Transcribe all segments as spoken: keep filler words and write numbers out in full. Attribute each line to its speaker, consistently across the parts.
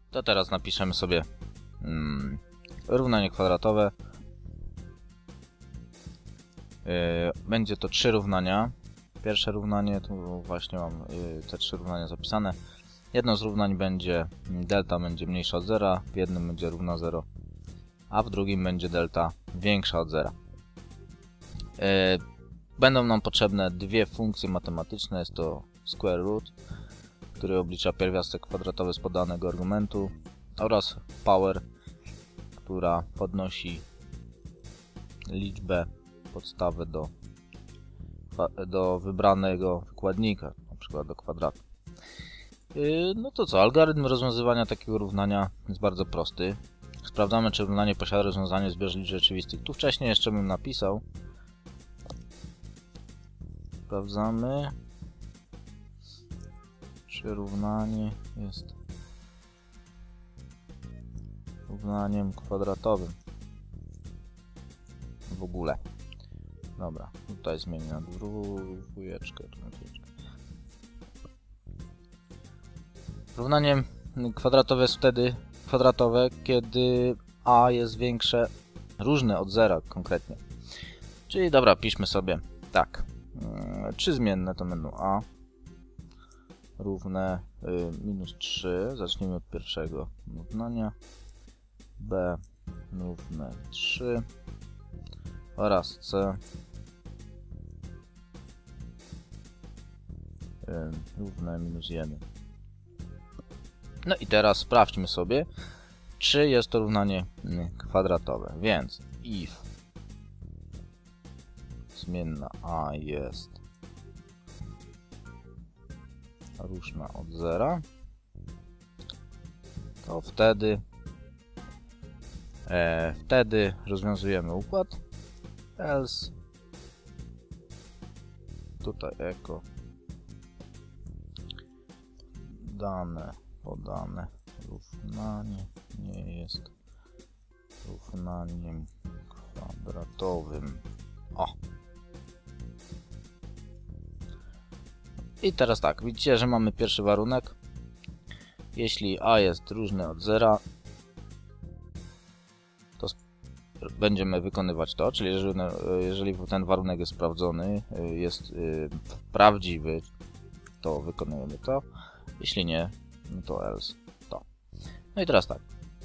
Speaker 1: To teraz napiszemy sobie mm, równanie kwadratowe. Yy, będzie to trzy równania. Pierwsze równanie, tu właśnie mam yy, te trzy równania zapisane. Jedno z równań będzie delta będzie mniejsza od zera, w jednym będzie równa zero, a w drugim będzie delta większa od zera. Yy, będą nam potrzebne dwie funkcje matematyczne, jest to square root, który oblicza pierwiastek kwadratowy z podanego argumentu, oraz power, która podnosi liczbę, podstawę do, do wybranego wykładnika, na przykład do kwadratu. Yy, no to co, algorytm rozwiązywania takiego równania jest bardzo prosty. Sprawdzamy, czy równanie posiada rozwiązanie zbioru liczb rzeczywistych. Tu wcześniej jeszcze bym napisał. Sprawdzamy, czy równanie jest równaniem kwadratowym w ogóle. Dobra, tutaj zmienię na dwójeczkę. Równanie kwadratowe jest wtedy kwadratowe, kiedy a jest większe, różne od zera konkretnie. Czyli dobra, piszmy sobie tak. Trzy zmienne to będą a równe y, minus trzy. Zacznijmy od pierwszego równania. B równe trzy oraz c y, równe minus jeden. No i teraz sprawdźmy sobie, czy jest to równanie kwadratowe. Więc if zmienna a jest różna od zera, to wtedy e, wtedy rozwiązujemy układ else tutaj echo dane podane równanie nie jest równaniem kwadratowym. O! I teraz tak, widzicie, że mamy pierwszy warunek. Jeśli a jest różne od zera, to będziemy wykonywać to, czyli jeżeli, jeżeli ten warunek jest sprawdzony, jest prawdziwy, to wykonujemy to. Jeśli nie, no to else to. No i teraz tak.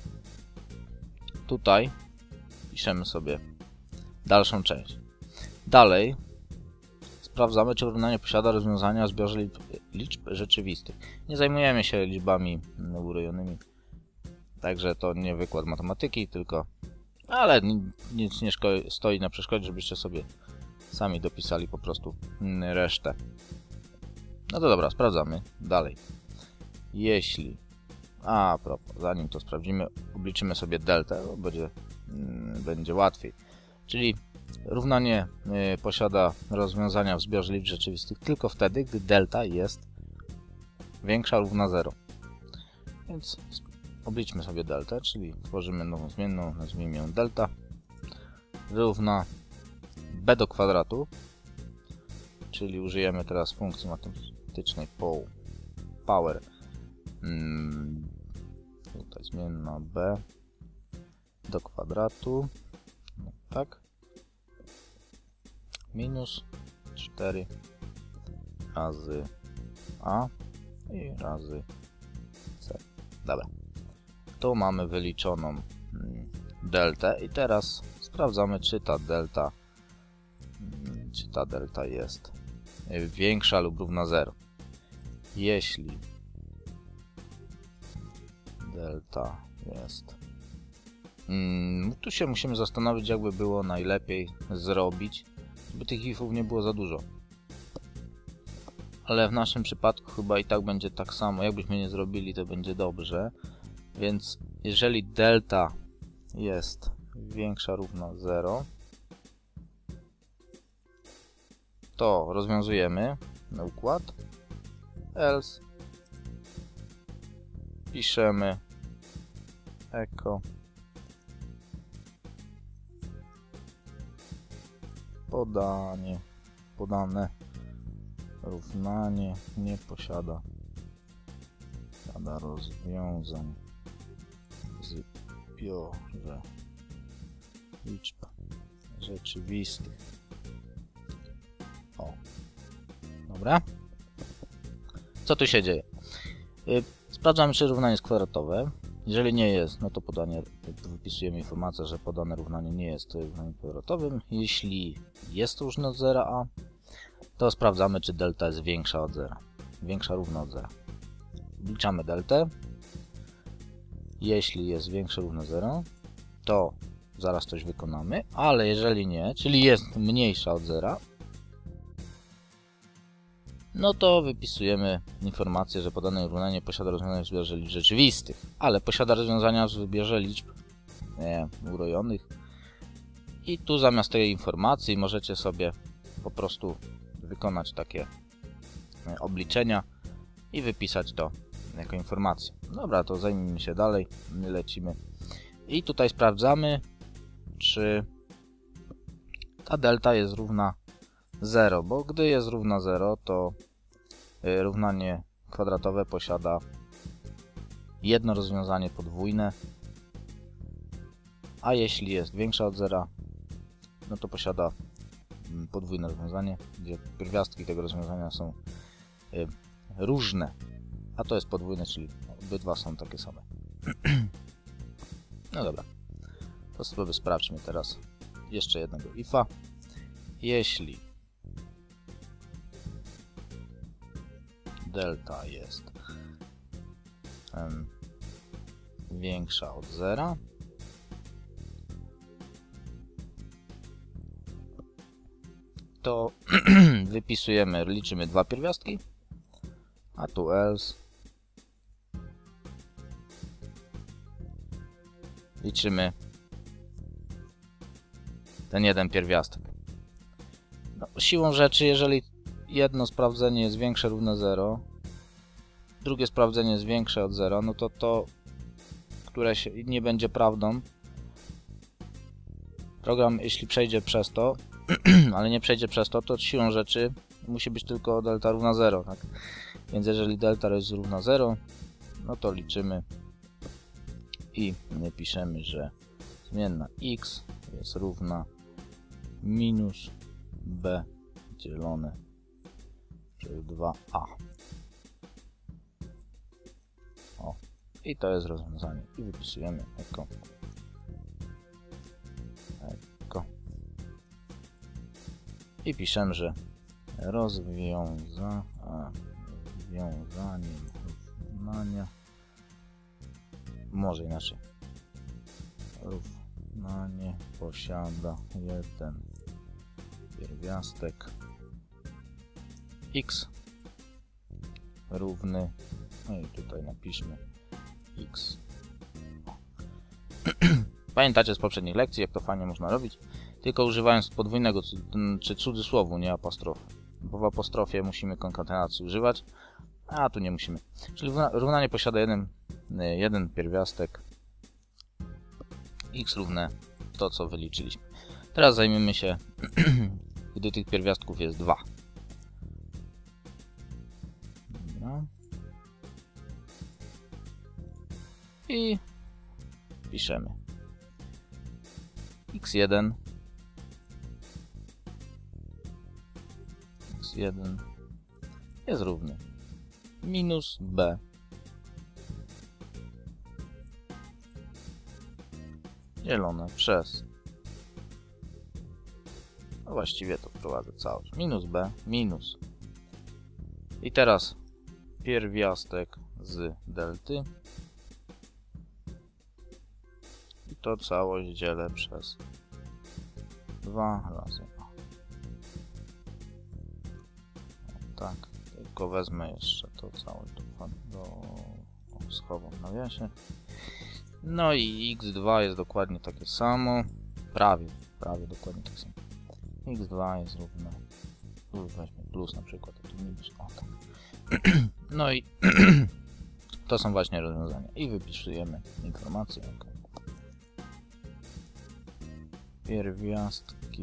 Speaker 1: Tutaj piszemy sobie dalszą część. Dalej sprawdzamy, czy równanie posiada rozwiązania o zbiorze liczb, liczb rzeczywistych. Nie zajmujemy się liczbami urojonymi, także to nie wykład matematyki, tylko... Ale nic nie stoi na przeszkodzie, żebyście sobie sami dopisali po prostu resztę. No to dobra, sprawdzamy dalej. Jeśli... A, propos, zanim to sprawdzimy, obliczymy sobie deltę, bo będzie, będzie łatwiej. Czyli równanie y, posiada rozwiązania w zbiorze liczb rzeczywistych tylko wtedy, gdy delta jest większa lub równa zero. Więc obliczmy sobie deltę, czyli tworzymy nową zmienną, nazwijmy ją delta, równa b do kwadratu, czyli użyjemy teraz funkcji matematycznej power, hmm, tutaj zmienna b do kwadratu, no, tak, minus cztery razy a i razy c. Dobra. Tu mamy wyliczoną deltę i teraz sprawdzamy, czy ta delta czy ta delta jest większa lub równa zero. Jeśli delta jest... Hmm, tu się musimy zastanowić, jakby było najlepiej zrobić, żeby tych ifów nie było za dużo. Ale w naszym przypadku chyba i tak będzie tak samo. Jakbyśmy nie zrobili, to będzie dobrze. Więc jeżeli delta jest większa równa zero, to rozwiązujemy na układ else, piszemy echo podanie, podane równanie nie posiada, posiada rozwiązań zbiorze liczb rzeczywistych. O. Dobra. Co tu się dzieje? Sprawdzamy, czy równanie jest kwadratowe. Jeżeli nie jest, no to podanie, wypisujemy informację, że podane równanie nie jest równaniem kwadratowym. Jeśli jest różne od zera a, to sprawdzamy, czy delta jest większa od zera. Większa, równa od zera. Obliczamy deltę. Jeśli jest większe, równe zero, to zaraz coś wykonamy, ale jeżeli nie, czyli jest mniejsza od zera, no to wypisujemy informację, że podane równanie posiada rozwiązania w zbiorze liczb rzeczywistych, ale posiada rozwiązania w zbiorze liczb nie, urojonych. I tu zamiast tej informacji możecie sobie po prostu wykonać takie obliczenia i wypisać to jako informację. Dobra, to zajmijmy się dalej, lecimy. I tutaj sprawdzamy, czy ta delta jest równa zero, bo gdy jest równa zero, to równanie kwadratowe posiada jedno rozwiązanie podwójne, a jeśli jest większa od zera, no to posiada podwójne rozwiązanie, gdzie pierwiastki tego rozwiązania są różne, a to jest podwójne, czyli obydwa są takie same. No dobra, to sobie sprawdźmy teraz jeszcze jednego ifa. Jeśli delta jest um, większa od zera, to wypisujemy, liczymy dwa pierwiastki, a tu else liczymy ten jeden pierwiastek. No, siłą rzeczy, jeżeli jedno sprawdzenie jest większe, równe zero, drugie sprawdzenie jest większe od zera, no to to, które się nie będzie prawdą, program, jeśli przejdzie przez to, ale nie przejdzie przez to, to siłą rzeczy musi być tylko delta równa zero, tak? Więc jeżeli delta jest równa zero, no to liczymy i piszemy, że zmienna x jest równa minus b dzielone przez dwa a. O, i to jest rozwiązanie. I wypisujemy jako jako i piszemy, że rozwiąza, a, rozwiązaniem równania, może inaczej, równanie posiada jeden pierwiastek x równy, no i tutaj napiszmy x. Pamiętacie z poprzednich lekcji, jak to fajnie można robić, tylko używając podwójnego czy cudzysłowu, nie apostrofu, bo w apostrofie musimy konkatenacji używać, a tu nie musimy. Czyli równanie posiada jeden, jeden pierwiastek x równe to, co wyliczyliśmy. Teraz zajmiemy się, gdy tych pierwiastków jest dwa. Dobra. I piszemy x jeden x jeden jest równy minus b dzielone przez, no właściwie to wprowadzę całość, minus b minus i teraz pierwiastek z delty i to całość dzielę przez dwa razy a. Tak, tylko wezmę jeszcze to całość do, do schowam w nawiasie. No i x dwa jest dokładnie takie samo, prawie, prawie dokładnie tak samo. x dwa jest równe, tu weźmy plus na przykład, a tu minus, o tak. No i to są właśnie rozwiązania i wypisujemy informację. Pierwiastki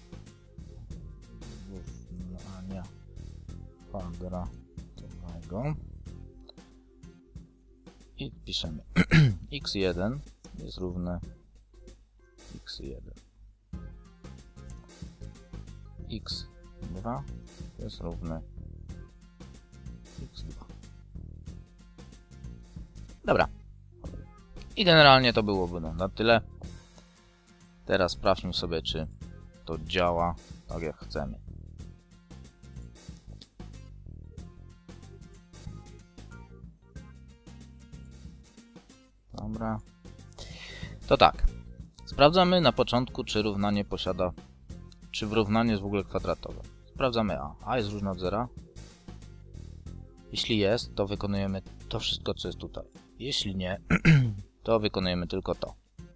Speaker 1: równania kwadratowego i piszemy x jeden jest równe x jeden. x dwa jest równe x dwa. Dobra. I generalnie to byłoby na tyle. Teraz sprawdźmy sobie, czy to działa tak jak chcemy. Dobra. To tak. Sprawdzamy na początku, czy równanie posiada, czy równanie jest w ogóle kwadratowe. Sprawdzamy a. A jest różne od zera. Jeśli jest, to wykonujemy to wszystko, co jest tutaj. Jeśli nie, to wykonujemy tylko to.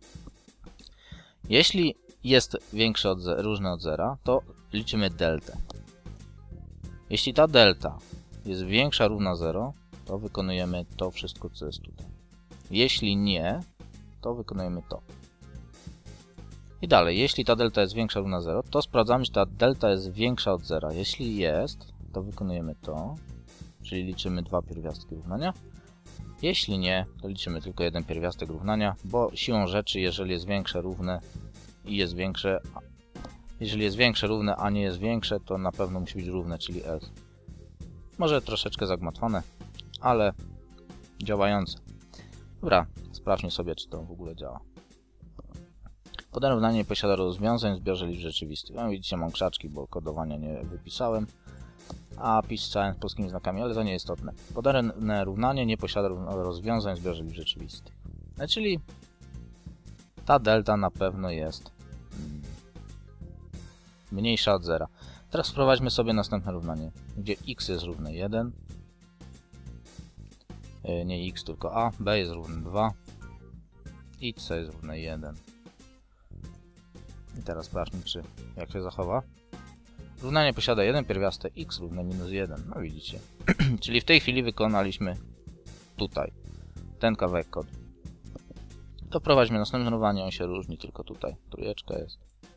Speaker 1: Jeśli jest większe od zera, różne od zera, to liczymy deltę. Jeśli ta delta jest większa, równa zero, to wykonujemy to wszystko, co jest tutaj. Jeśli nie, to wykonujemy to. I dalej, jeśli ta delta jest większa, równa zero, to sprawdzamy, czy ta delta jest większa od zera. Jeśli jest, to wykonujemy to, czyli liczymy dwa pierwiastki równania. Jeśli nie, to liczymy tylko jeden pierwiastek równania, bo siłą rzeczy, jeżeli jest większe, równe i jest większe, jeżeli jest większe, równe, a nie jest większe, to na pewno musi być równe, czyli else. Może troszeczkę zagmatwane, ale działające. Dobra, sprawdźmy sobie, czy to w ogóle działa. Podane równanie posiada rozwiązań w zbiorze liczb rzeczywistych. No, widzicie, mam krzaczki, bo kodowania nie wypisałem, a pisałem z polskimi znakami, ale to nie istotne. Podane równanie nie posiada rozwiązań w zbiorze liczb rzeczywistych. No, czyli ta delta na pewno jest mniejsza od zera. Teraz wprowadźmy sobie następne równanie, gdzie x jest równe jeden, nie x, tylko a, b jest równe dwa i c jest równe jeden. I teraz sprawdźmy, czy jak się zachowa. Równanie posiada jeden pierwiastek x równe minus jeden. No widzicie. Czyli w tej chwili wykonaliśmy tutaj ten kawałek kodu. To wprowadźmy następne równanie, on się różni, tylko tutaj trójeczka jest.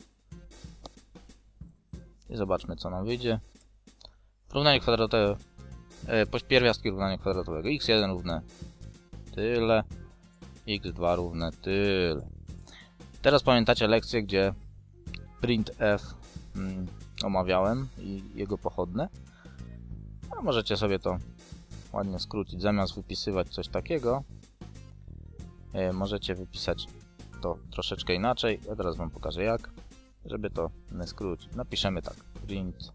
Speaker 1: I zobaczmy, co nam wyjdzie. Równanie kwadratowe, e, pierwiastki równania kwadratowego. x jeden równe tyle, x dwa równe tyle. Teraz pamiętacie lekcję, gdzie printf mm, omawiałem i jego pochodne. A możecie sobie to ładnie skrócić. Zamiast wypisywać coś takiego, e, możecie wypisać to troszeczkę inaczej. Ja teraz wam pokażę jak, żeby to skrócić. Napiszemy tak. Printf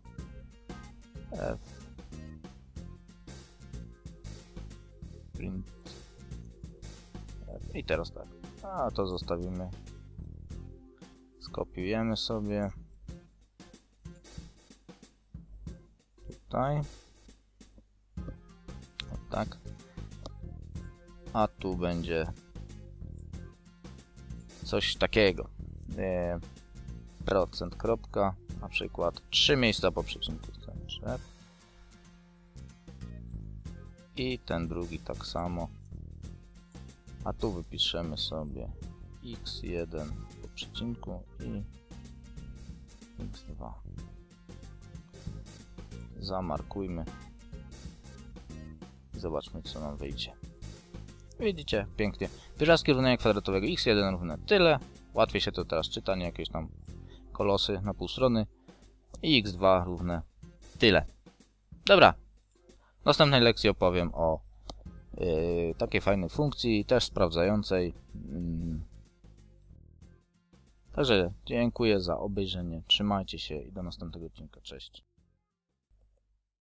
Speaker 1: printf i teraz tak. A to zostawimy. Skopiujemy sobie tutaj. O tak. A tu będzie coś takiego. E, procent kropka, na przykład trzy miejsca po przecinku. I ten drugi tak samo. A tu wypiszemy sobie x jeden po przecinku i x dwa. Zamarkujmy. I zobaczmy, co nam wyjdzie. Widzicie, pięknie. Pierwiastki równania kwadratowego x jeden równe tyle. Łatwiej się to teraz czyta, nie jakieś tam kolosy na pół strony. I x dwa równe tyle. Dobra. W następnej lekcji opowiem o yy, takiej fajnej funkcji, też sprawdzającej. Yy. Także dziękuję za obejrzenie. Trzymajcie się i do następnego odcinka. Cześć.